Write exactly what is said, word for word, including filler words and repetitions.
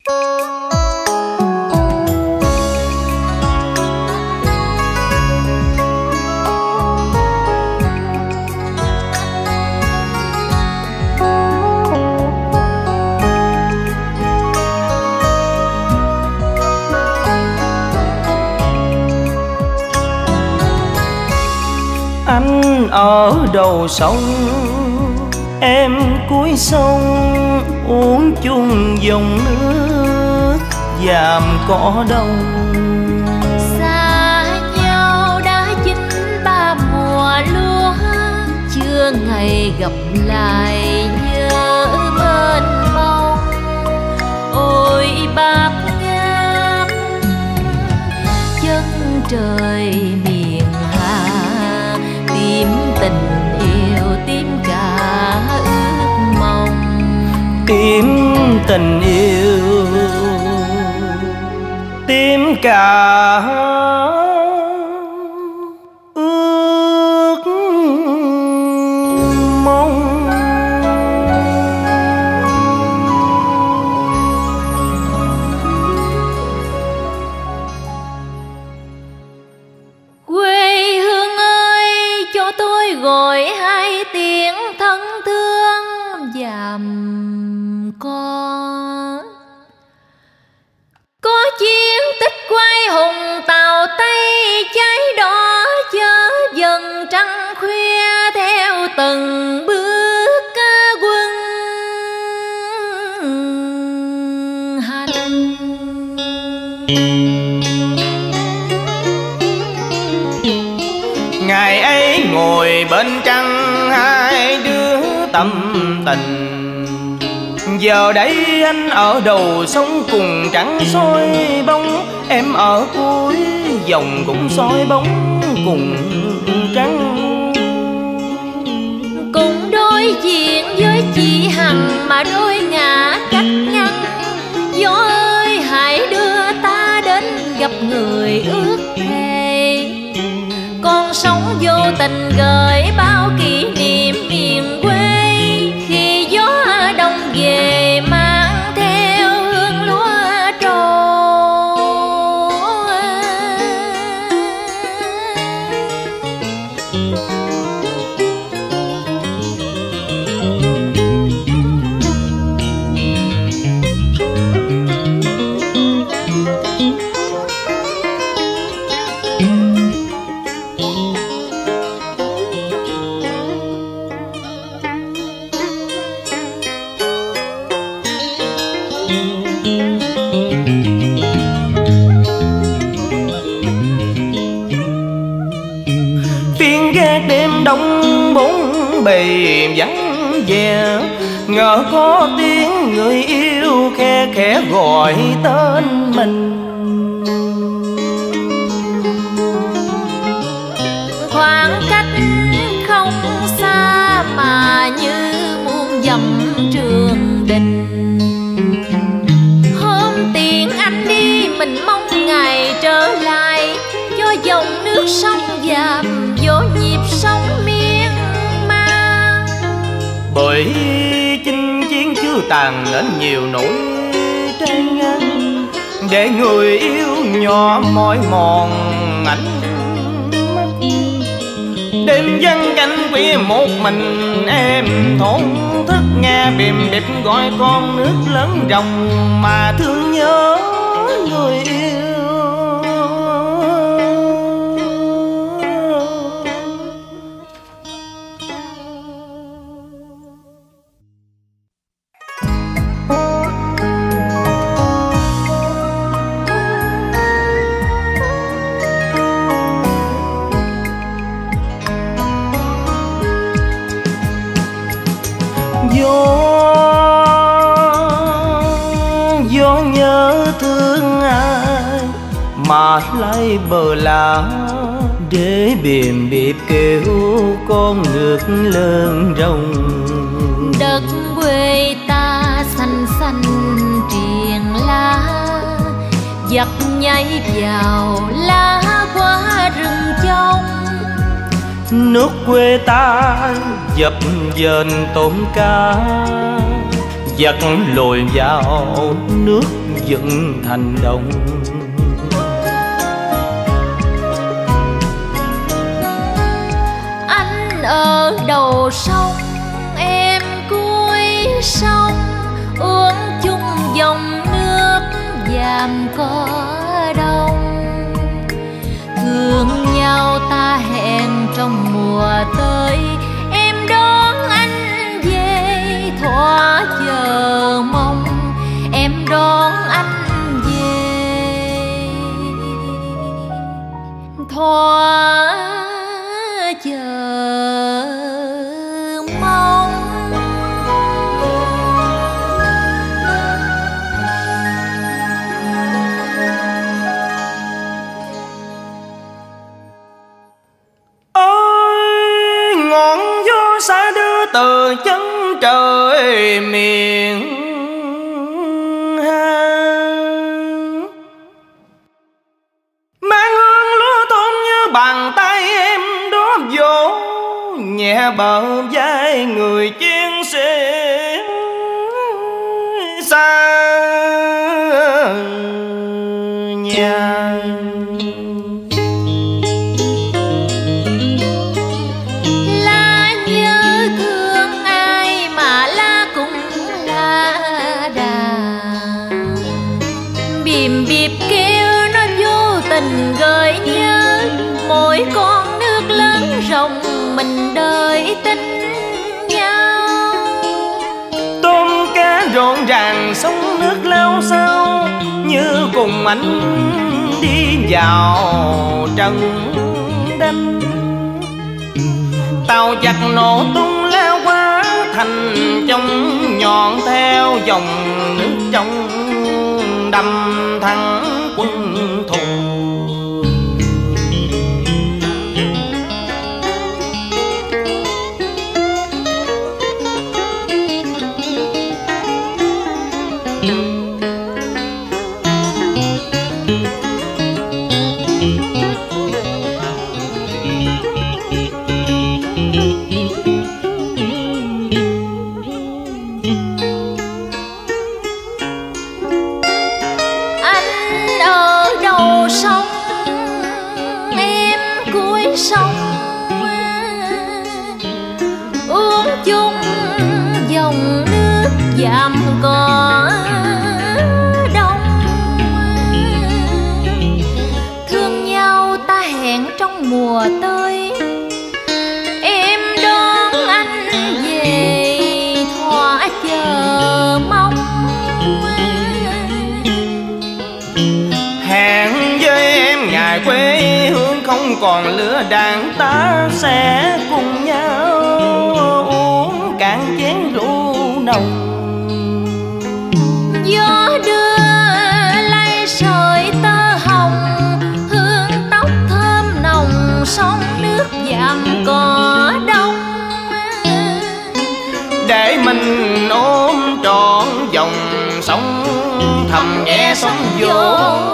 Anh ở đầu sông, em cuối sông, uống chung dòng nước dàm cỏ đông. Xa nhau đã chín ba mùa lúa, chưa ngày gặp lại nhớ mênh mông. Ôi bát ngát chân trời miền Hà, tìm tình yêu tìm cả ước mong. Tìm tình yêu tìm cả ước mong. Quê hương ơi, cho tôi gọi hai tiếng thân thương dàm con. Có chiến tích quay hùng tàu Tây, cháy đỏ chớ dần trăng khuya theo từng bước quân hành. Ngày ấy ngồi bên trăng hai đứa tâm tình, giờ đây anh ở đầu sông cùng trắng soi bóng, em ở cuối dòng cũng soi bóng cùng trắng. Cùng đối diện với chị Hằng mà đôi ngả cách ngăn. Gió ơi hãy đưa ta đến gặp người ước thề, con sống vô tình gửi bao kỷ niệm miền quê. Khi gió đông về mang theo hương lúa trổ. Phiên gác đêm đông bốn bề vắng vẻ, ngỡ có tiếng người yêu khe khẽ gọi tên mình. Khoảng cách không xa mà như muôn dặm trường đình. Hôm tiễn anh đi mình mong ngày trở lại, cho dòng nước sông dàm vô nhịp sông miên man. Bởi chinh chiến chưa tàn nên nhiều nỗi trang ngăn, để người yêu nhỏ mỏi mòn ảnh mắt. Đêm vắng cánh quê một mình em thổn thức, nghe bìm bịp gọi con nước lớn ròng mà thương nhớ người yêu. Gió, gió nhớ thương ai mà lay bờ lá, để bìm bịp kêu con nước lớn rồng. Đất quê ta xanh xanh triền lá, giặc nhảy vào lá qua rừng trong. Nước quê ta dập dềnh tôm cá, Dắt lùi vào nước dựng thành đồng. Anh ở đầu sông, em cuối sông, uống chung dòng nước dàm cỏ đông. Thương nhau ta hẹn trong mùa tới, em đón anh về thỏa chờ mong, em đón anh về thỏa chờ mong. Ôi ngọn gió xa đưa từ chân trời miền Hà, mang hương lúa thơm như bàn tay em đó vỗ nhẹ bờ vai người chiến sĩ xa nhà. La nhớ thương ai mà la cũng la đà, bìm bịp kêu nó vô tình gợi nhớ mỗi con nước lớn rộng mình đợi tin nhau. Tôm cá rộn ràng sông nước lao sao như cùng anh đi vào trận đánh. Tàu giặc nổ tung lao qua thành trong nhọn theo dòng nước trong đâm thẳng quân thù. Anh ở đầu sông, em cuối sông, uống chung dòng nước dạm cỏ đông. Thương nhau ta hẹn trong mùa tới, em đón anh về thỏa chờ mong. Hẹn với em ngày quê hương không còn lửa đạn, ta sẽ cùng nhau uống cạn chén rượu nồng. Gió đưa lay sợi tơ hồng, hương tóc thơm nồng sông nước dạm cỏ đông. Để mình ôm trọn dòng sông thầm nghe sóng vỗ